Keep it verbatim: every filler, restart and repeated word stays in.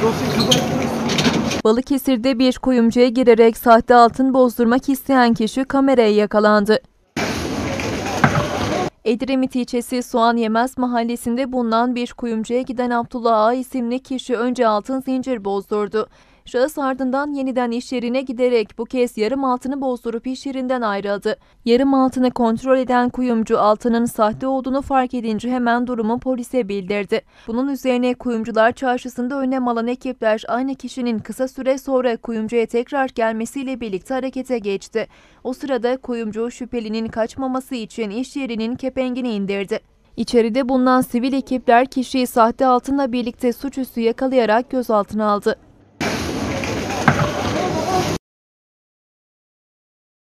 Balıkesir'de bir kuyumcuya girerek sahte altın bozdurmak isteyen kişi kameraya yakalandı. Edremit ilçesi Soğanyemez mahallesinde bulunan bir kuyumcuya giden Abdullah A isimli kişi önce altın zincir bozdurdu. Şahıs ardından yeniden iş yerine giderek bu kez yarım altını bozdurup iş yerinden ayrıldı. Yarım altını kontrol eden kuyumcu altının sahte olduğunu fark edince hemen durumu polise bildirdi. Bunun üzerine Kuyumcular Çarşısı'nda önlem alan ekipler aynı kişinin kısa süre sonra kuyumcuya tekrar gelmesiyle birlikte harekete geçti. O sırada kuyumcu şüphelinin kaçmaması için iş yerinin kepengini indirdi. İçeride bulunan sivil ekipler kişiyi sahte altınla birlikte suçüstü yakalayarak gözaltına aldı.